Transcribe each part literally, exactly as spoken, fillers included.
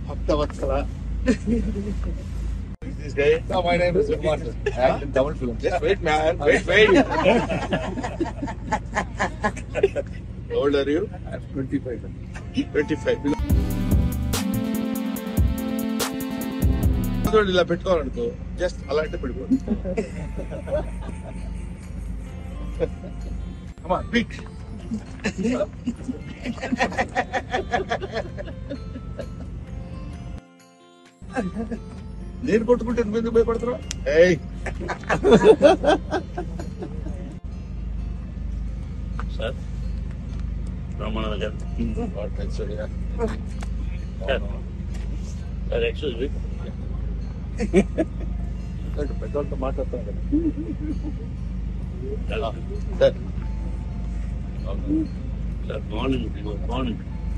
Bhaktavatsala. This guy? No, my name is Mohan. I act in Tamil films. Just wait, man. Wait, wait. How old are you? I'm twenty-five. twenty-five. ఇలా పెట్టుకోవాలనుకో just అలాంటి పెట్టుకో. Come on, pick. నేను కొట్టుకుంటే నువ్వు ఎందుకు భయపడుతున్నావు? ఏయ్ sir Brahmanandam గారు సార్ ఎక్స్క్యూజ్ మీ పెద్దవాళ్ళతో మాట్లాడుతున్నాను కదా సార్ సార్ మార్నింగ్ మార్నింగ్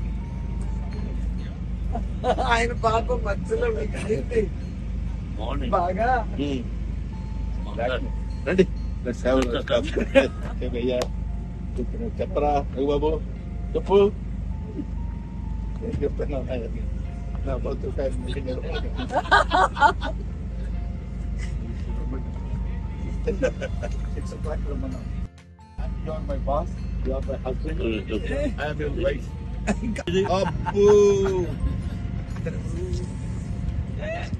ఆయన పాపం మధ్యలో మార్నింగ్ బాగా రండి అయ్యా చెప్పరా రఘు బాబు చెప్పు ఏం చెప్తున్నా నా బతుకాయ It's a black woman. You are my boss. You are my husband. I am your wife. Abbu.